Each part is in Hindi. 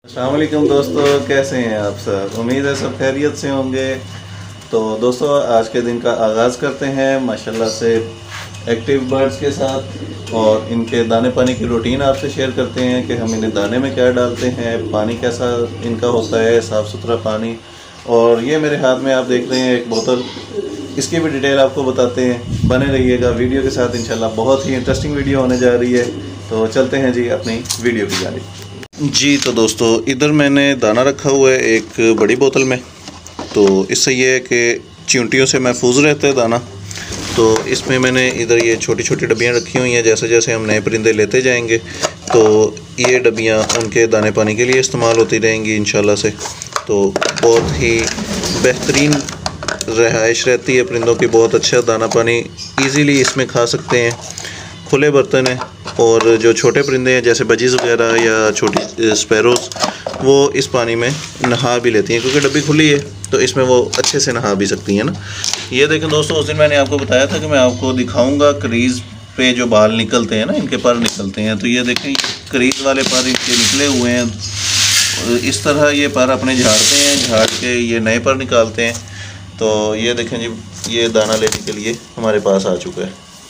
अस्सलाम वालेकुम दोस्तों, कैसे हैं आप सब। उम्मीद है सब खैरियत से होंगे। तो दोस्तों आज के दिन का आगाज़ करते हैं माशाल्लाह से एक्टिव बर्ड्स के साथ और इनके दाने पानी की रूटीन आपसे शेयर करते हैं कि हम इन्हें दाने में क्या डालते हैं, पानी कैसा इनका होता है, साफ़ सुथरा पानी। और ये मेरे हाथ में आप देख रहे हैं एक बोतल, इसकी भी डिटेल आपको बताते हैं। बने रहिएगा वीडियो के साथ, इंशाल्लाह बहुत ही इंटरेस्टिंग वीडियो होने जा रही है। तो चलते हैं जी अपनी वीडियो की जानिब। जी तो दोस्तों इधर मैंने दाना रखा हुआ है एक बड़ी बोतल में। तो इससे ये है कि चींटियों से महफूज रहता है दाना। तो इसमें मैंने इधर ये छोटी छोटी डब्बियाँ रखी हुई हैं। जैसे जैसे हम नए परिंदे लेते जाएंगे तो ये डब्बियाँ उनके दाने पानी के लिए इस्तेमाल होती रहेंगी इंशाल्लाह से। तो बहुत ही बेहतरीन रहाइश रहती है परिंदों की, बहुत अच्छा दाना पानी ईज़िली इसमें खा सकते हैं। खुले बर्तन है और जो छोटे परिंदे हैं जैसे बजीज़ वगैरह या छोटी स्पैरोज़ वो इस पानी में नहा भी लेती हैं क्योंकि डब्बी खुली है, तो इसमें वो अच्छे से नहा भी सकती हैं ना। ये देखें दोस्तों, उस दिन मैंने आपको बताया था कि मैं आपको दिखाऊंगा क्रीज़ पे जो बाल निकलते हैं ना, इनके पर निकलते हैं। तो ये देखें क्रीज़ वाले पर इनके निकले हुए हैं। इस तरह ये पर अपने झाड़ते हैं, झाड़ के ये नए पर निकालते हैं। तो ये देखें जी, ये दाना लेने के लिए हमारे पास आ चुका है।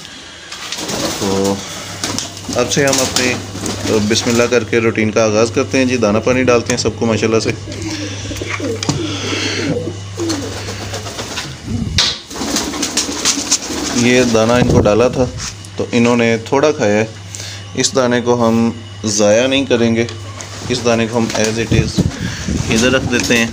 तो अब से हम अपने बिस्मिल्लाह करके रूटीन का आगाज़ करते हैं जी। दाना पानी डालते हैं सबको माशाल्लाह से। ये दाना इनको डाला था तो इन्होंने थोड़ा खाया है। इस दाने को हम ज़ाया नहीं करेंगे, इस दाने को हम एज़ इट इज़ इधर रख देते हैं।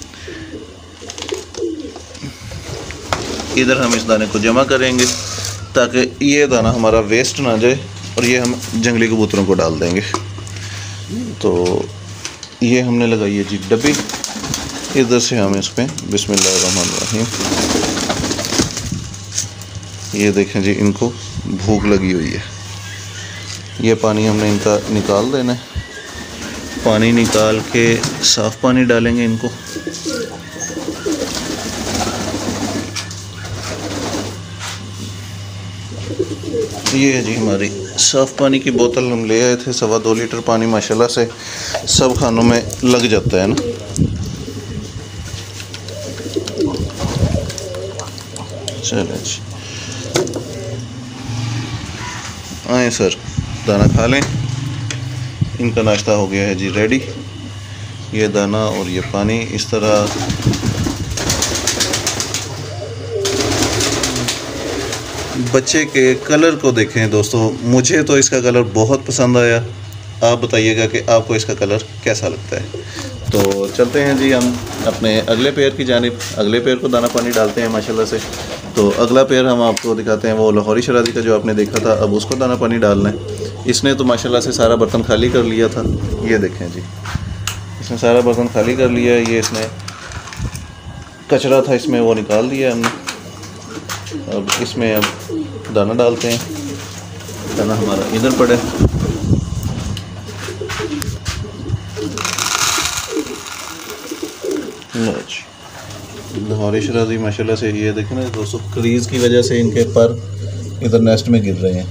इधर हम इस दाने को जमा करेंगे ताकि ये दाना हमारा वेस्ट ना जाए, और ये हम जंगली कबूतरों को डाल देंगे। तो ये हमने लगाई है जी डब्बी। इधर से हम इसमें बिस्मिल्लाहिर्रहमानिर्रहीम, ये देखें जी इनको भूख लगी हुई है। ये पानी हमने इनका निकाल देना है। पानी निकाल के साफ़ पानी डालेंगे इनको। ये है जी हमारी साफ़ पानी की बोतल, हम ले आए थे 2.25 लीटर पानी। माशाल्लाह से सब खानों में लग जाता है ना। चलें जी, आए सर दाना खा लें। इनका नाश्ता हो गया है जी रेडी। ये दाना और ये पानी इस तरह बच्चे के कलर को देखें दोस्तों, मुझे तो इसका कलर बहुत पसंद आया। आप बताइएगा कि आपको इसका कलर कैसा लगता है। तो चलते हैं जी हम अपने अगले पेयर की जानिब। अगले पेयर को दाना पानी डालते हैं माशाल्लाह से। तो अगला पेयर हम आपको दिखाते हैं, वो लाहौरी शराजी का जो आपने देखा था, अब उसको दाना पानी डालना है। इसने तो माशाल्लाह से सारा बर्तन खाली कर लिया था। ये देखें जी, इसने सारा बर्तन खाली कर लिया है। ये इसने कचरा था इसमें, वो निकाल दिया हमने। अब इसमें अब दाना डालते हैं। दाना हमारा इधर पड़े। लाहौरी शराजी माशाल्लाह से, ये देखें ना दोस्तों, क्रीज़ की वजह से इनके पर इधर नेस्ट में गिर रहे हैं।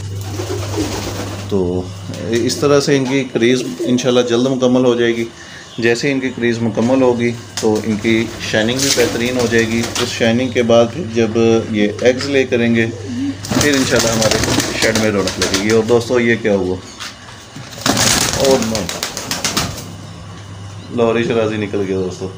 तो इस तरह से इनकी क्रीज़ इंशाल्लाह जल्द मुकम्मल हो जाएगी। जैसे इनकी क्रीज़ मुकम्मल होगी तो इनकी शाइनिंग भी बेहतरीन हो जाएगी। उस शाइनिंग के बाद फिर जब ये एग्स ले करेंगे फिर इंशाल्लाह हमारे शेड में रौनक लगेगी। और दोस्तों ये क्या हुआ, और नो, लाहौरी शराजी निकल गया दोस्तों।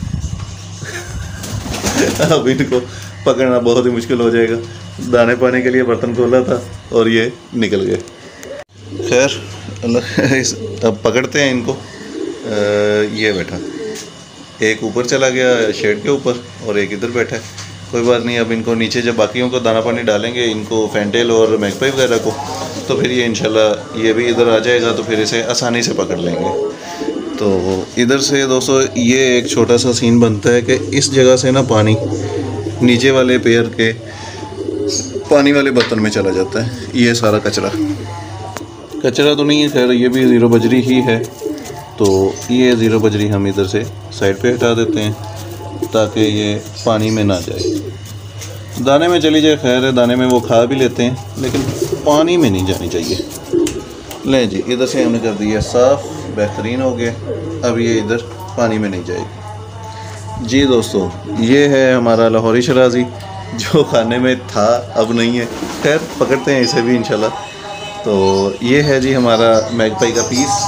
अब इनको पकड़ना बहुत ही मुश्किल हो जाएगा। दाने पाने के लिए बर्तन खोला था और ये निकल गए। खैर अब पकड़ते हैं इनको। ये बैठा, एक ऊपर चला गया शेड के ऊपर और एक इधर बैठा है। कोई बात नहीं, अब इनको नीचे जब बाकियों को दाना पानी डालेंगे, इनको फैंटेल और मैगपाई वगैरह को, तो फिर ये इंशाल्लाह ये भी इधर आ जाएगा, तो फिर इसे आसानी से पकड़ लेंगे। तो इधर से दोस्तों ये एक छोटा सा सीन बनता है कि इस जगह से ना पानी नीचे वाले पेयर के पानी वाले बर्तन में चला जाता है। ये सारा कचरा तो नहीं है, खैर ये भी ज़ीरो बजरी ही है। तो ये ज़ीरो बजरी हम इधर से साइड पे हटा देते हैं ताकि ये पानी में ना जाए। दाने में चली जाए खैर है, दाने में वो खा भी लेते हैं, लेकिन पानी में नहीं जानी चाहिए। लें जी, इधर से हमने कर दिया साफ़, बेहतरीन हो गया। अब ये इधर पानी में नहीं जाएगी जी। दोस्तों ये है हमारा लाहौरी शराजी जो खाने में था, अब नहीं है। खैर पकड़ते हैं इसे भी इंशाल्लाह। तो ये है जी हमारा मैगपाई का पीस,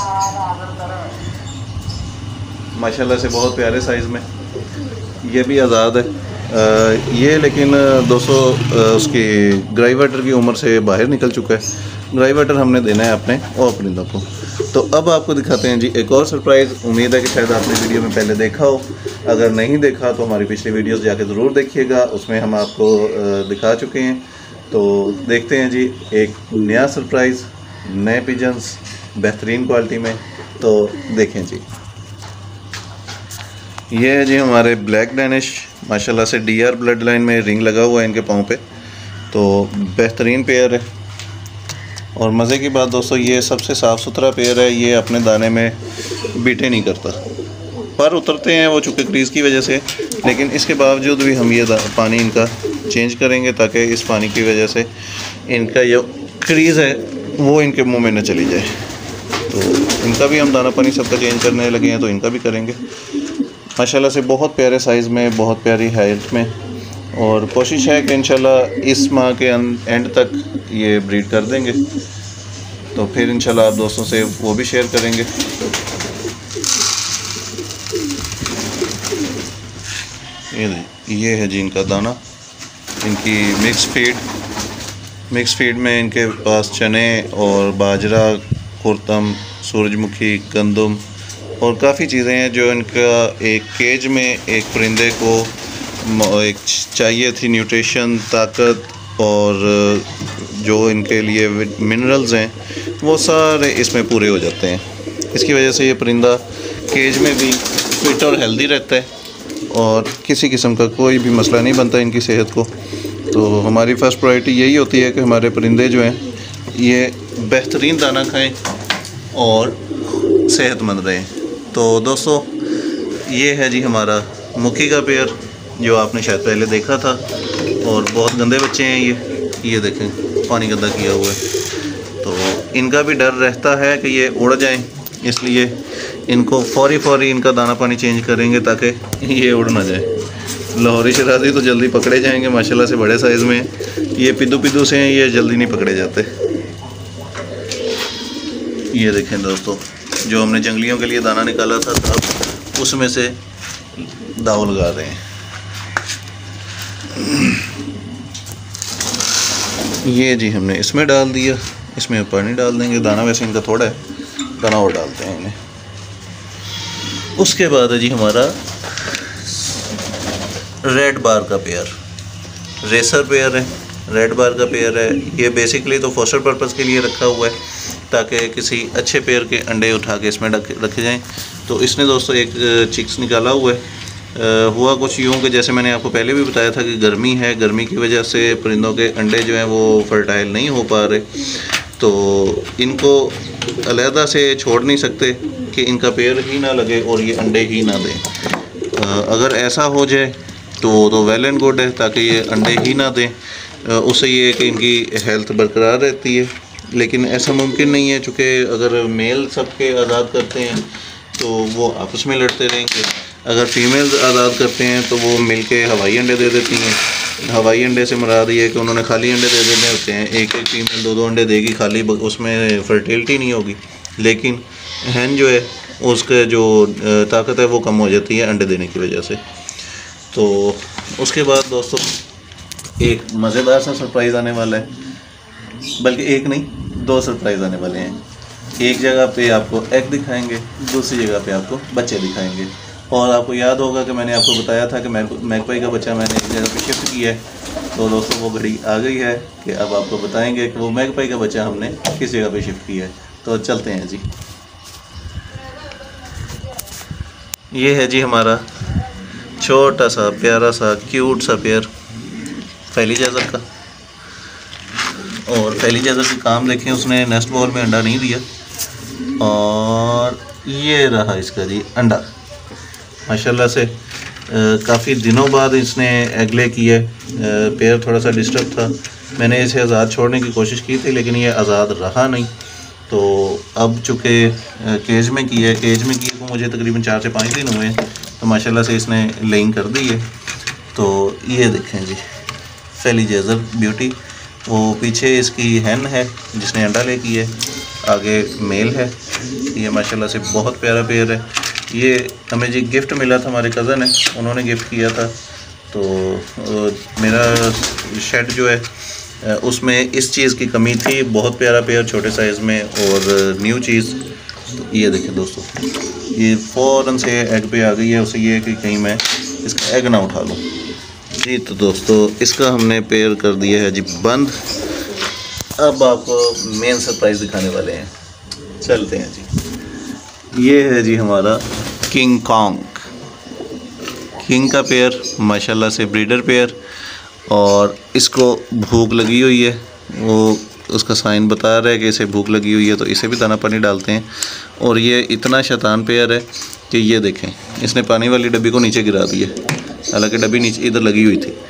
माशाल्लाह से बहुत प्यारे साइज़ में। ये भी आज़ाद है ये, लेकिन दोस्तों उसकी ग्राई वाटर की उम्र से बाहर निकल चुका है। ग्राई वाटर हमने देना है अपने और परिंदों को। तो अब आपको दिखाते हैं जी एक और सरप्राइज़। उम्मीद है कि शायद आपने वीडियो में पहले देखा हो, अगर नहीं देखा तो हमारी पिछली वीडियोस जाके ज़रूर देखिएगा, उसमें हम आपको दिखा चुके हैं। तो देखते हैं जी एक नया सरप्राइज़, नए पिजन्स बेहतरीन क्वालिटी में। तो देखें जी, ये है जी हमारे ब्लैक डैनिश, माशाल्लाह से DR ब्लड लाइन में रिंग लगा हुआ है इनके पाँव पे। तो बेहतरीन पेयर है। और मज़े की बात दोस्तों, ये सबसे साफ़ सुथरा पेयर है। ये अपने दाने में बीटे नहीं करता, पर उतरते हैं वो चूँकि क्रीज़ की वजह से, लेकिन इसके बावजूद भी हम ये पानी इनका चेंज करेंगे ताकि इस पानी की वजह से इनका जो क्रीज़ है वो इनके मुँह में न चली जाए। तो इनका भी हम दाना पानी सबका चेंज करने लगे हैं, तो इनका भी करेंगे। माशाल्लाह से बहुत प्यारे साइज़ में, बहुत प्यारी हाइट में। और कोशिश है कि इंशाल्लाह इस माह के एंड तक ये ब्रीड कर देंगे, तो फिर इंशाल्लाह आप दोस्तों से वो भी शेयर करेंगे। ये है जी इनका दाना, इनकी मिक्स फीड में इनके पास चने और बाजरा, कुर्तम, सूरजमुखी, गंदम और काफ़ी चीज़ें हैं जो इनका एक केज में एक परिंदे को एक चाहिए थी, न्यूट्रिशन, ताकत और जो इनके लिए मिनरल्स हैं वो सारे इसमें पूरे हो जाते हैं। इसकी वजह से ये परिंदा केज में भी फिट और हेल्दी रहता है और किसी किस्म का कोई भी मसला नहीं बनता इनकी सेहत को। तो हमारी फ़र्स्ट प्रायोरिटी यही होती है कि हमारे परिंदे जो हैं ये बेहतरीन दाना खाएं और सेहतमंद रहें। तो दोस्तों ये है जी हमारा मुखी का पेयर जो आपने शायद पहले देखा था, और बहुत गंदे बच्चे हैं ये देखें पानी गंदा किया हुआ है। तो इनका भी डर रहता है कि ये उड़ जाएं, इसलिए इनको फौरी इनका दाना पानी चेंज करेंगे ताकि ये उड़ ना जाए। लाहौरी शराजी तो जल्दी पकड़े जाएंगे, माशाल्लाह से बड़े साइज़ में। ये पिद्दू से हैं, ये जल्दी नहीं पकड़े जाते। ये देखें दोस्तों, जो हमने जंगलियों के लिए दाना निकाला था तब उसमें से दाव लगा रहे हैं। ये जी हमने इसमें डाल दिया, इसमें पानी डाल देंगे। दाना वैसे इनका थोड़ा है, दाना और डालते हैं इन्हें। उसके बाद है जी हमारा रेड बार का पेयर, रेसर पेयर है, रेड बार का पेयर है। ये बेसिकली तो फोस्टर पर्पज़ के लिए रखा हुआ है ताकि किसी अच्छे पेयर के अंडे उठा के इसमें रखे जाएं। तो इसने दोस्तों एक चिक्स निकाला हुआ है। हुआ कुछ यूँ कि जैसे मैंने आपको पहले भी बताया था कि गर्मी है, गर्मी की वजह से परिंदों के अंडे जो हैं वो फर्टाइल नहीं हो पा रहे, तो इनको अलहदा से छोड़ नहीं सकते कि इनका पेयर ही ना लगे और ये अंडे ही ना दें। अगर ऐसा हो जाए तो वेल एंड गुड है, ताकि ये अंडे ही ना दें। उससे ये कि इनकी हेल्थ बरकरार रहती है। लेकिन ऐसा मुमकिन नहीं है, चूँकि अगर मेल सबके आज़ाद करते हैं तो वो आपस में लड़ते रहेंगे। अगर फीमेल्स आज़ाद करते हैं तो वो मिलके हवाई अंडे दे देती हैं। हवाई अंडे से मुराद ये है कि उन्होंने खाली अंडे दे देने होते हैं। एक फीमेल दो अंडे देगी खाली, उसमें फर्टिलिटी नहीं होगी। लेकिन हैन जो है उसका जो ताकत है वो कम हो जाती है अंडे देने की वजह से। तो उसके बाद दोस्तों एक मज़ेदार सा सरप्राइज़ आने वाला है, बल्कि एक नहीं, दो सरप्राइज़ आने वाले हैं। एक जगह पे आपको एग दिखाएंगे, दूसरी जगह पे आपको बच्चे दिखाएंगे। और आपको याद होगा कि मैंने आपको बताया था कि मैगपाई का बच्चा मैंने एक जगह पे शिफ्ट किया है। तो दोस्तों वो घड़ी आ गई है कि अब आपको बताएंगे कि वो मैगपाई का बच्चा हमने किस जगह पे शिफ्ट किया है। तो चलते हैं जी। ये है जी हमारा छोटा सा प्यारा सा क्यूट सा पेयर फैली जैज़र का। और फैली जैज़र के काम देखें, उसने नेस्ट बॉल में अंडा नहीं दिया, और ये रहा इसका जी अंडा। माशाल्लाह से काफ़ी दिनों बाद इसने एग ले किया है। पेयर थोड़ा सा डिस्टर्ब था, मैंने इसे आज़ाद छोड़ने की कोशिश की थी लेकिन ये आज़ाद रहा नहीं। तो अब चूँकि केज में की है, केज में की को मुझे तकरीबन 4 से 5 दिन हुए हैं, तो माशाल्लाह से इसने लेइंग कर दी है। तो ये देखें जी, फेलीजेजर ब्यूटी, वो पीछे इसकी हैन है जिसने अंडा ले की है, आगे मेल है। ये माशाल्लाह से बहुत प्यारा पेयर है। ये हमें जी गिफ्ट मिला था, हमारे कज़न है उन्होंने गिफ्ट किया था। तो मेरा शेड जो है उसमें इस चीज़ की कमी थी, बहुत प्यारा पेयर छोटे साइज़ में और न्यू चीज़। तो ये देखें दोस्तों, ये फ़ौरन से एग पे आ गई है। उसे ये है कि कहीं मैं इसका एग ना उठा लूँ जी। तो दोस्तों इसका हमने पेयर कर दिया है जी बंद। अब आपको मेन सरप्राइज़ दिखाने वाले हैं, चलते हैं जी। ये है जी हमारा किंग कॉन्ग, किंग का पेयर, माशाल्लाह से ब्रीडर पेयर। और इसको भूख लगी हुई है, वो उसका साइन बता रहा है कि इसे भूख लगी हुई है, तो इसे भी दाना पानी डालते हैं। और ये इतना शैतान पेयर है कि ये देखें, इसने पानी वाली डब्बी को नीचे गिरा दिया, हालांकि डब्बी नीचे इधर लगी हुई थी।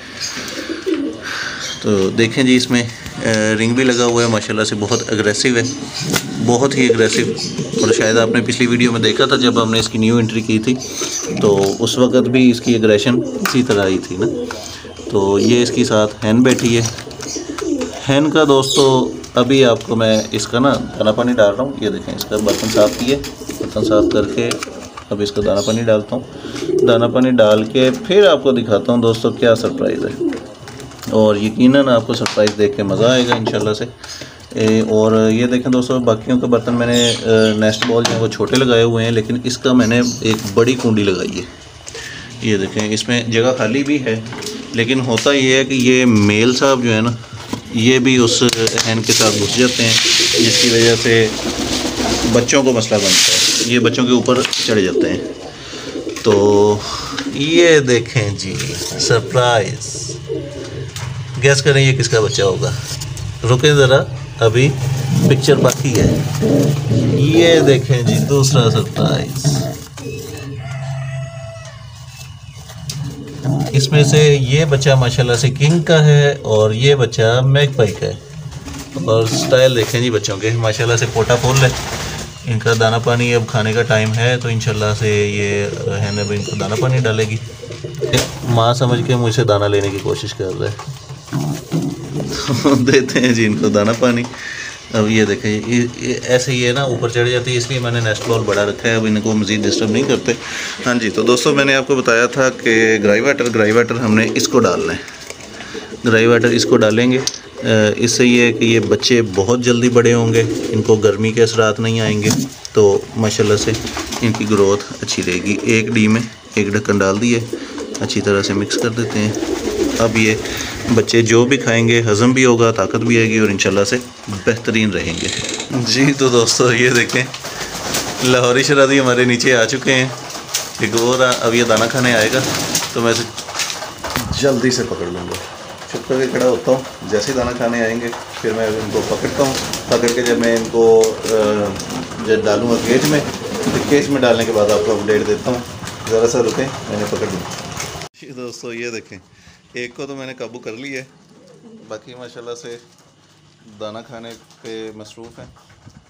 तो देखें जी, इसमें रिंग भी लगा हुआ है, माशाल्लाह से बहुत एग्रेसिव है, बहुत ही एग्रेसिव। और शायद आपने पिछली वीडियो में देखा था जब हमने इसकी न्यू एंट्री की थी, तो उस वक़्त भी इसकी एग्रेशन इसी तरह ही थी ना। तो ये इसके साथ हैन बैठी है। हैन का दोस्तों अभी आपको मैं इसका ना दाना पानी डाल रहा हूँ। ये देखें, इसका बर्तन साफ़ किए, बर्तन साफ़ करके अब इसका दाना पानी डालता हूँ। दाना पानी डाल के फिर आपको दिखाता हूँ दोस्तों क्या सरप्राइज़ है। और यकीनन आपको सरप्राइज़ देख के मज़ा आएगा इंशाल्लाह से। और ये देखें दोस्तों, बाकियों के बर्तन मैंने नेस्ट बॉल जो है वो छोटे लगाए हुए हैं, लेकिन इसका मैंने एक बड़ी कुंडी लगाई है। ये देखें, इसमें जगह खाली भी है, लेकिन होता ये है कि ये मेल साहब जो है ना, ये भी उस हैन के साथ घुस जाते हैं, जिसकी वजह से बच्चों को मसला बनता है, ये बच्चों के ऊपर चढ़ जाते हैं। तो ये देखें जी सरप्राइज़, गैस करें ये किसका बच्चा होगा। रुकें ज़रा, अभी पिक्चर बाकी है। ये देखें जी दूसरा सरप्राइज़, इसमें से ये बच्चा माशाल्लाह से किंग का है और ये बच्चा मैगपाई का है। और स्टाइल देखें जी बच्चों के, माशाल्लाह से पोटा फुल है। इनका दाना पानी अब खाने का टाइम है, तो इंशाल्लाह से ये है ना, इनको दाना पानी डालेगी। माँ समझ के मुझसे दाना लेने की कोशिश कर रहा है। देते हैं जी इनको दाना पानी। अब ये देखें, ये ऐसे ही है ना, ऊपर चढ़ जाती है, इसलिए मैंने नेस्ट बॉल बड़ा रखा है, अब इनको मज़ीद डिस्टर्ब नहीं करते। हाँ जी, तो दोस्तों मैंने आपको बताया था कि ग्राई वाटर हमने इसको डालना है। ग्राई वाटर इसको डालेंगे, इससे ये है कि ये बच्चे बहुत जल्दी बड़े होंगे, इनको गर्मी के असरात नहीं आएंगे, तो माशाल्लाह से इनकी ग्रोथ अच्छी रहेगी। एक डी में एक ढक्कन डाल दिए, अच्छी तरह से मिक्स कर देते हैं। अब ये बच्चे जो भी खाएंगे हज़म भी होगा, ताकत भी आएगी और इंशाल्लाह से बेहतरीन रहेंगे जी। तो दोस्तों ये देखें, लाहौरी शरादी हमारे नीचे आ चुके हैं, एक और अब ये दाना खाने आएगा, तो मैं इसे जल्दी से पकड़ लूँगा। छुप करके खड़ा होता हूँ, जैसे ही दाना खाने आएंगे फिर मैं इनको पकड़ता हूँ। पकड़ के जब मैं इनको जब डालूँगा केज में, तो केज में डालने के बाद आपको अपडेट देता हूँ। ज़रा सा रुकें, मैंने पकड़ लिया। दोस्तों ये देखें, एक को तो मैंने काबू कर लिया है, बाकी माशाल्लाह से दाना खाने पे मसरूफ़ हैं।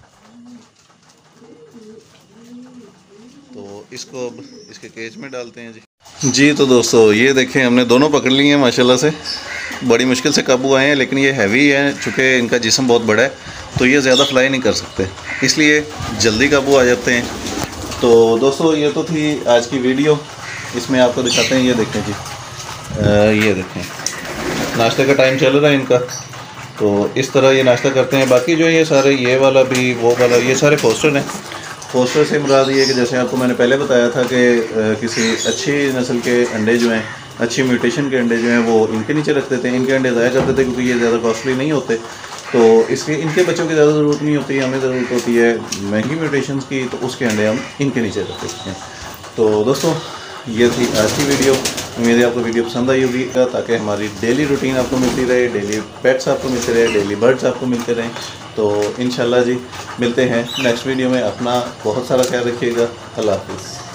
तो इसको अब इसके केज में डालते हैं जी। तो दोस्तों ये देखें, हमने दोनों पकड़ लिए हैं माशाल्लाह से, बड़ी मुश्किल से काबू आए हैं, लेकिन ये हैवी है, चूँकि इनका जिस्म बहुत बड़ा है, तो ये ज़्यादा फ्लाई नहीं कर सकते, इसलिए जल्दी काबू आ जाते हैं। तो दोस्तों ये तो थी आज की वीडियो, इसमें आपको दिखाते हैं। ये देखें जी, ये देखें, नाश्ते का टाइम चल रहा है इनका, तो इस तरह ये नाश्ता करते हैं। बाकी जो ये सारे, ये वाला भी, वो वाला, ये सारे फोस्टर हैं। फोस्टर से मुराद ये कि जैसे आपको मैंने पहले बताया था कि किसी अच्छी नस्ल के अंडे जो हैं, अच्छी म्यूटेशन के अंडे जो हैं, वो इनके नीचे रख देते हैं, इनके अंडे ज़ाया कर देते हैं, क्योंकि ये ज़्यादा कॉस्टली नहीं होते, तो इसलिए इनके बच्चों की ज़्यादा ज़रूरत नहीं होती, हमें ज़रूरत होती है महंगी म्यूटेशंस की, तो उसके अंडे हम इनके नीचे रख देते हैं। तो दोस्तों ये थी आज की वीडियो, उम्मीद है आपको वीडियो पसंद आई होगी, ताकि हमारी डेली रूटीन आपको मिलती रहे, डेली पेट्स आपको मिलते रहे, डेली बर्ड्स आपको मिलते रहें। तो इंशाल्लाह जी मिलते हैं नेक्स्ट वीडियो में। अपना बहुत सारा ख्याल रखिएगा। अल्लाह हाफ़िज़।